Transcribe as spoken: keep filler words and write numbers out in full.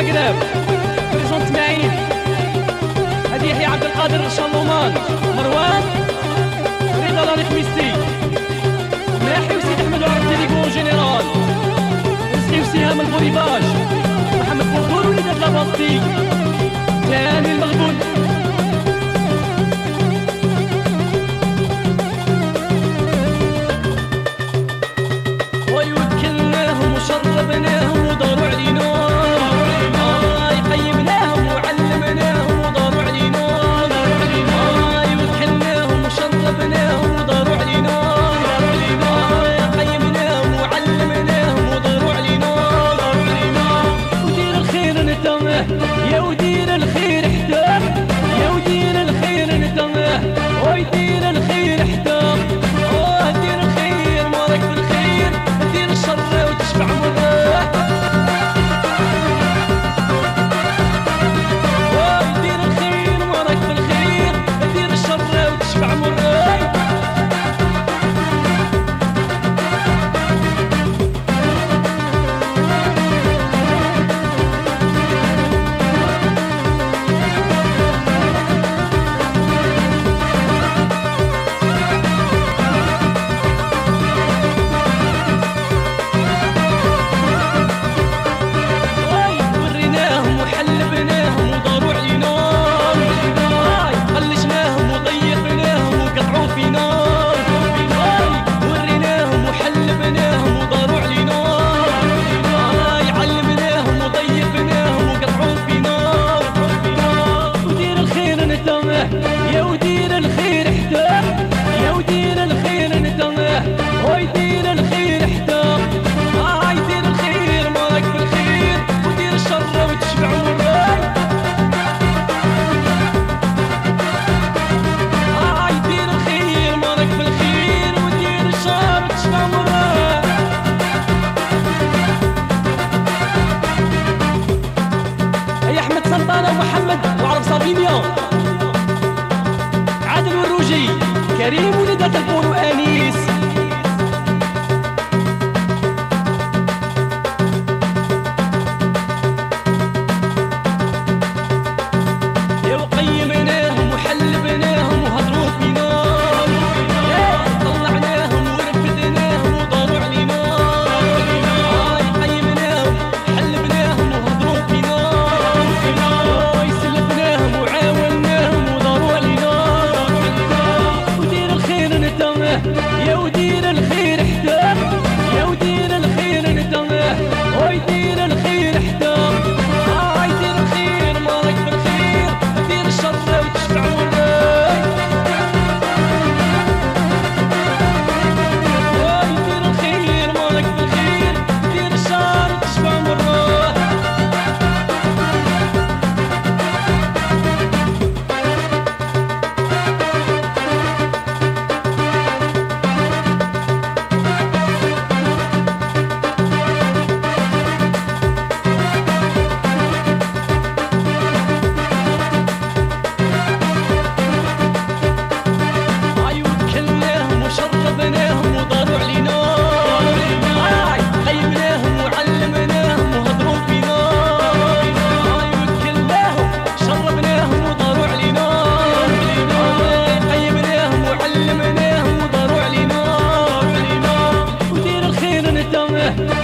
المغرب بريزونت معين. هادي يحيى عبد القادر شالومان، مروان رضا لاري خميستي، ماحي وسيد احمد عبد الديكو جينيرال، رزقي وسهام البوليفاج، محمد بوطول وليدات لاباطي، تاني المغبون. ويوكلناهم وشربناهم وداروا علينا، قيمناهم وعلمناهم وداروا علينا، وكلناهم وشربناهم وداروا علينا، قيمناهم وعلمناهم وداروا علينا. ودير الخير نتمه يا ودير الخير حتى، يا ودير الخير نتمه ويدير الخير حتى. اه دير الخير مالك بالخير، دير الشر وتشفع مراه. دير الخير مالك بالخير، دير الشر وتشفع مراه. وريناهم وحلبناهم وداروا علينا، خلشناهم وضيقناهم وقطعوا فينا. وريناهم وحلبناهم وداروا علينا، علمناهم وضيقناهم وقطعوا فينا. ودير الخير نتمه يا ودير الخير حتى، يا ودير الخير نتمه ويدير الخير حتى. هاي دير الخير مالك بالخير، ودير الشر وتشفع مراه. هاي دير الخير مالك بالخير، ودير الشر وتشفع مراه. هيا احمد سلطانه ومحمد وعرب صافينيا، عادل والروجي، كريم وليدات البور وانيس. يا وقيمناهم وحلبناهم وهضروا فينا، طلعناهم ورفدناهم وداروا علينا. هاي قيمناهم حلبناهم وهضروا فينا، هاي سلفناهم وعاوناهم وداروا علينا. ودير الخير نتمه يا ودير الخير حتى، يا ودير الخير نتمه ويدير الخير حتى. هاي دير الخير مالك بالخير، دير الشر وتشفع مراه. هاي دير الخير مالك بالخير، دير الشر وتشفع مراه. هاي وكلناهم وشربناهم وداروا علينا، هاي قيمناهم وعلمناهم وهضروا فينا. هاي وكلناهم شربناهم وداروا علينا، هاي قيمناهم وعلمناهم وداروا علينا. ودير الخير نتمه